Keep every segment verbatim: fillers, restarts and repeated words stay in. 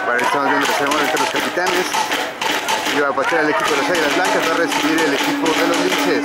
Bueno, estamos viendo la ceremonia entre los capitanes. Y va a patear el equipo de las Águilas Blancas, va a recibir el equipo de los Linces.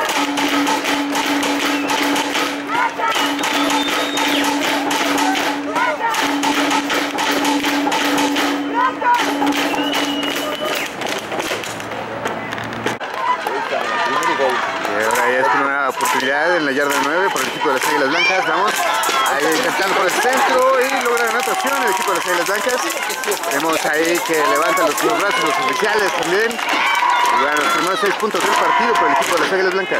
Y ahora ya es una oportunidad en la yarda nueve por el equipo de las Águilas Blancas. Vamos ahí intentando por el centro y logra la anotación el equipo de las Águilas Blancas. Vemos ahí que levantan los brazos los oficiales también. Y bueno, los primeros seis puntos del partido por el equipo de las Águilas Blancas.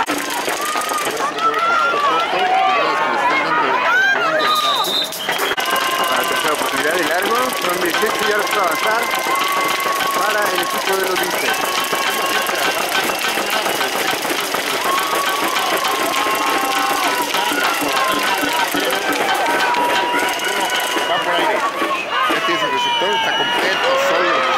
Para la tercera oportunidad y largo, son dieciocho yardas para avanzar para el equipo de los Linces. Está completo, sólido el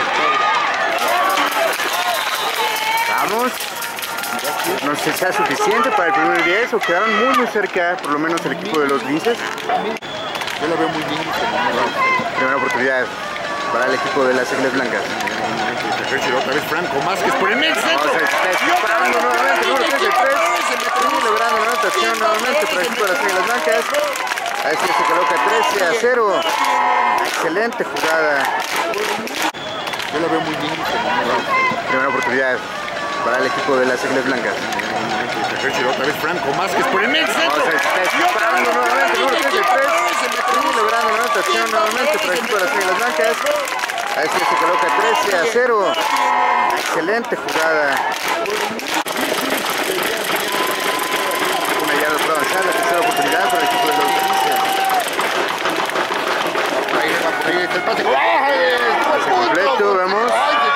receptor. Vamos. No sé si sea suficiente para el primer diez o quedaron muy muy cerca, por lo menos el equipo de los Linces. Yo lo veo muy bien. Primera oportunidad para el equipo de las Águilas Blancas. Otra vez Franco Másquez por el medio centro. Vamos, está disparando nuevamente, número treinta y tres. Y logrando la anotación nuevamente para el equipo de las Águilas Blancas. A este se coloca trece a cero. Excelente jugada. Yo lo veo muy bien. Primera oportunidad para el equipo de las Águilas Blancas. Otra vez Franco Másquez por el medio centro. Vamos, está disparando nuevamente, número treinta y tres. Y logrando la anotación nuevamente para el equipo de las Águilas Blancas. A este se coloca trece a cero. Excelente jugada. Una yarda para avanzar, la tercera oportunidad para el equipo de los Linces. Ahí está el pase. Pase completo, vamos.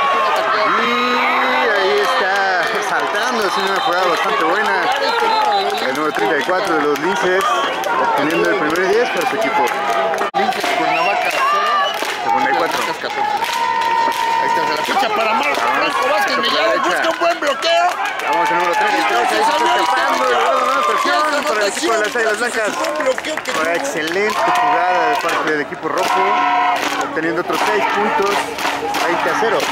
Y ahí está saltando, haciendo una jugada bastante buena. El número treinta y cuatro de los Linces, obteniendo el primer diez para su equipo. Linces Cuernavaca Segunda y cuatro. Ahí está la ficha para Marco Franco Vázquez Mellado. Busca un buen bloqueo. Vamos al número treinta y tres, ahí se está escapando y logrando una anotación para el equipo de las Águilas Blancas. Una excelente jugada de parte del equipo rojo, obteniendo otros seis puntos, veinte a cero.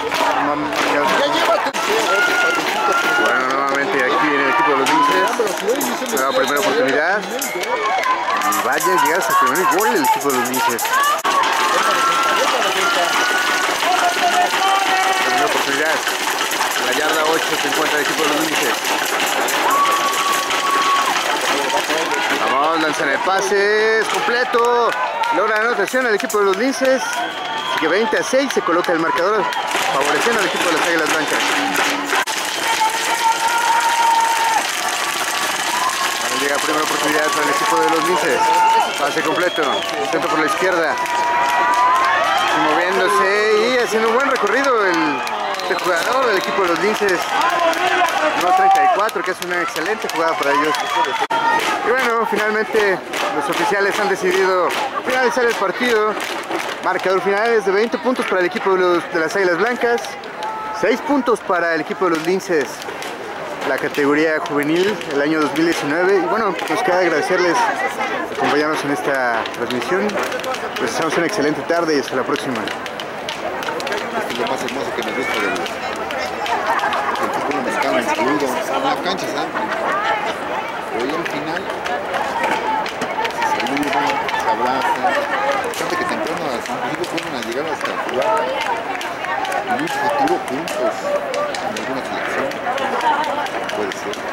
Bueno, nuevamente aquí viene el equipo de los Linces. Nueva primera oportunidad. Y vaya a llegar hasta el primer gol el equipo de los Linces. Primera oportunidad. En la yarda ocho se encuentra el equipo de los Linces. Vamos, lanzan el pase, es completo. Logra la anotación al equipo de los Linces. Así que veinte a seis se coloca el marcador, favoreciendo al equipo de las Águilas Blancas. Ahora llega primera oportunidad para el equipo de los Linces. Pase completo, intento por la izquierda. Y moviéndose y haciendo un buen recorrido el, el jugador del equipo de los Linces. Número treinta y cuatro, que es una excelente jugada para ellos. Y bueno, finalmente los oficiales han decidido finalizar el partido. Marcador final es de veinte puntos para el equipo de, los, de las Águilas Blancas, seis puntos para el equipo de los Linces, la categoría juvenil el año dos mil diecinueve. Y bueno, nos queda agradecerles por acompañarnos en esta transmisión. Les deseamos una excelente tarde y hasta la próxima. Esto es lo más hermoso que me gusta del, del fútbol mexicano, incluido en la cancha, ¿sabes? Pero ya al final se saludan, se abrazan. Fíjate que temprano inclusive pueden llegar hasta jugar en un futuro juntos en alguna selección. Puede ser.